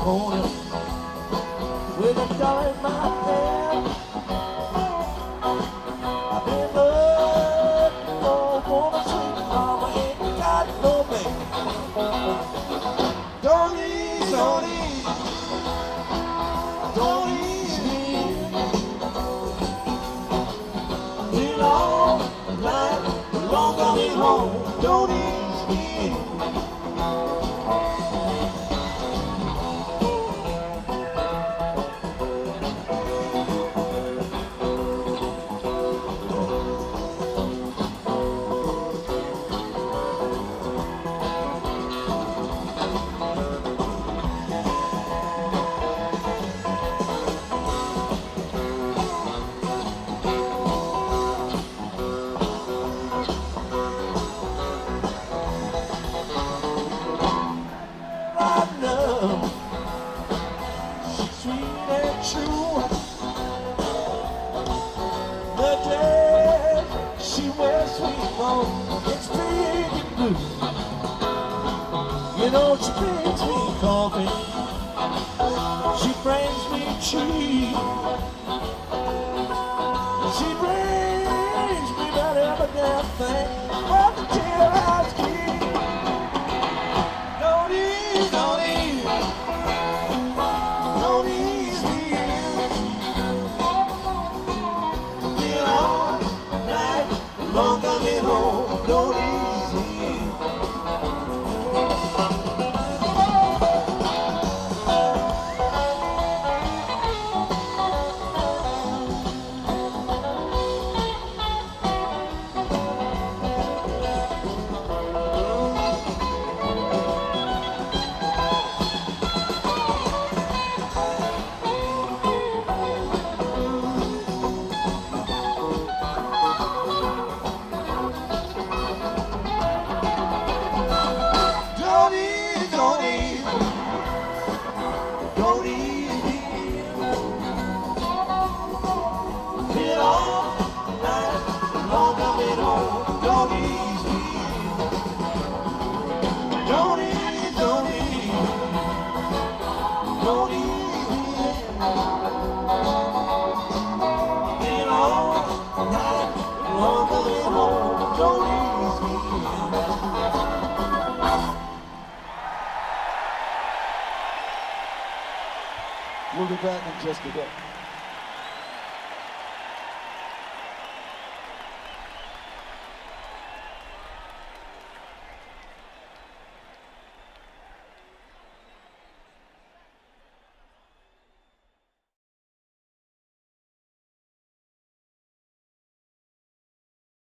morning with a dollar in my hand. I've been looking for a woman, sweet mama, ain't got no man. Don't ease, don't ease, don't ease me. Been all night, the long coming home. Don't ease me. Sweet and true. The day she wears sweet on, it's pretty blue. You know she brings me coffee, she brings me tea, she brings me that every damn thing on the jailhouse key. Don't ease, don't ease, don't ease me. Been all night long coming home. Don't ease me. Don't ease me. Been all night long coming home. Don't ease me. Don't ease, don't ease, don't ease me. Been all night long coming home. Don't ease me. We'll be back in just a bit.